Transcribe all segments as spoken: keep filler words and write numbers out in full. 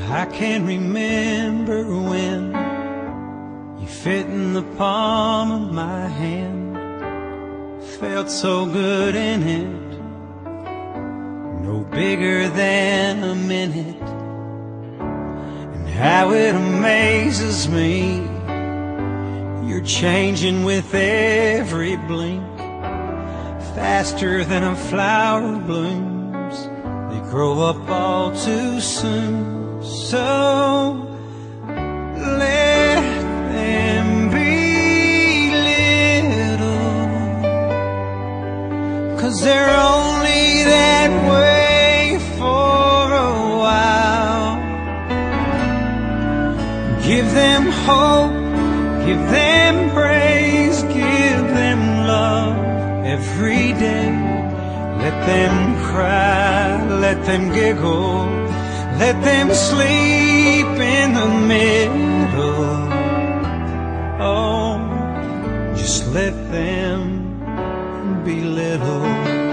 I can remember when you fit in the palm of my hand. Felt so good in it, no bigger than a minute. And how it amazes me, you're changing with every blink, faster than a flower blooms. They grow up all too soon. So let them be little, 'cause they're only that way for a while. Give them hope, give them praise, give them love every day. Let them cry, let them giggle, let them sleep in the middle. Oh, just let them be little.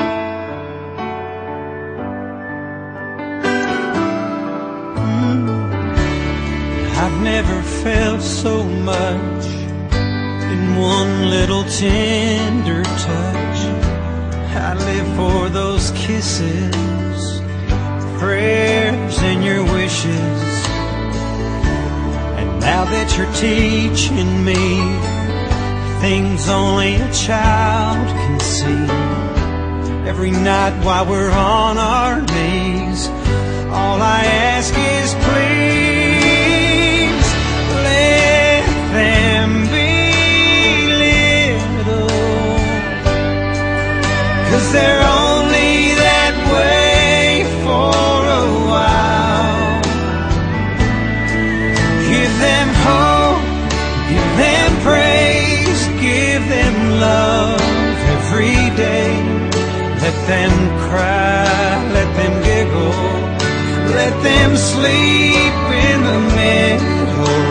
Mm. I've never felt so much in one little tender touch. I live for those kisses, prayers and your wishes. And now that you're teaching me things only a child can see, every night while we're on our knees, all I ask is please let them be little, 'cause they're only that way for a while. Give them hope, give them praise, give them love every day. Let them cry, let them giggle, let them sleep in the middle.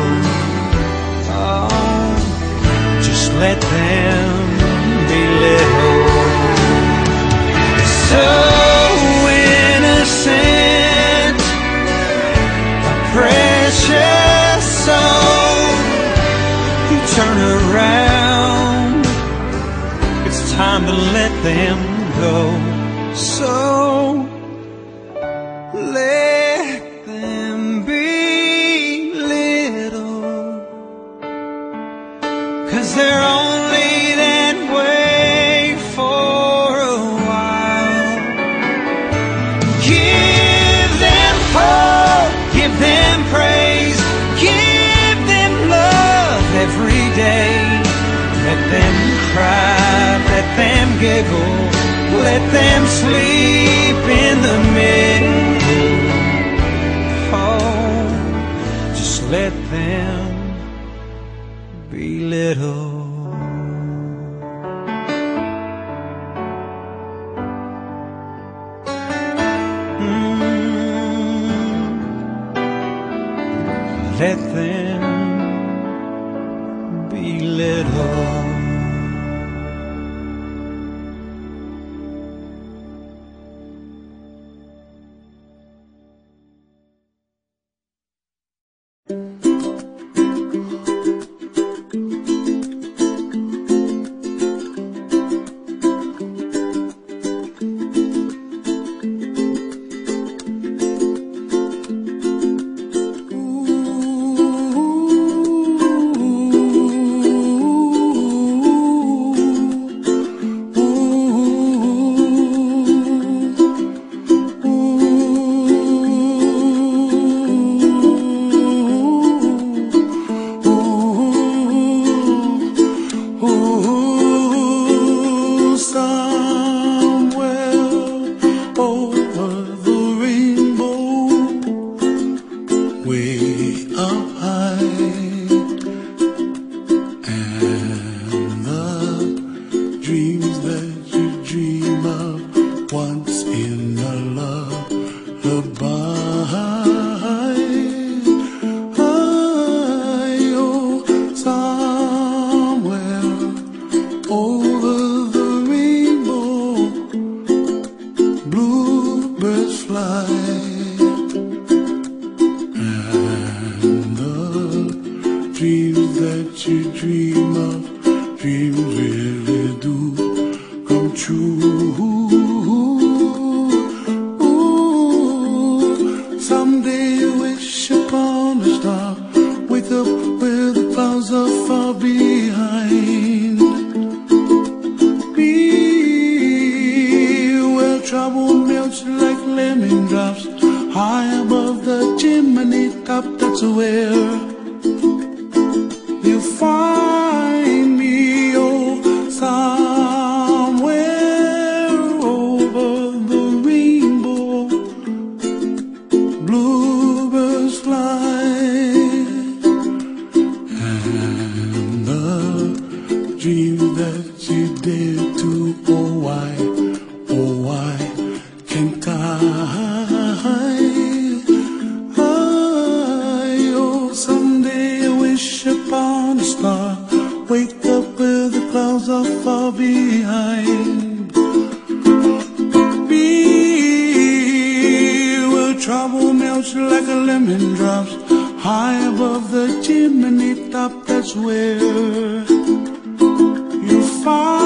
Oh, just let them be little. So innocent, a precious soul, you turn around, it's time to let them go. So let them be little, 'cause they're only that way for a while. Give them hope, give them praise, give them love every day. Let them cry, let them giggle, let them sleep in the middle. Oh, just let them be little. Mm, let them be little. Bluebirds fly, dream of dreams really do come true. Ooh, someday you wish upon a star, wake up where the clouds are far behind. Be where trouble melts like lemon drops, high above the chimney top. That's where you find me, oh, somewhere over the rainbow. Bluebirds fly, and the dream that you dare to, oh why, oh why can't I? Upon a star, wake up where the clouds are far behind. Be where trouble melts like a lemon drops, high above the chimney top. That's where you find